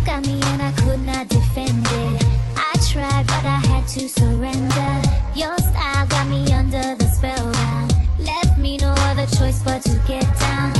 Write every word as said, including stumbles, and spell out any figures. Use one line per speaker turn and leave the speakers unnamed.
got me and I could not defend it. I tried but I had to surrender. Your style got me under the spell now. Left me no other choice but to get down.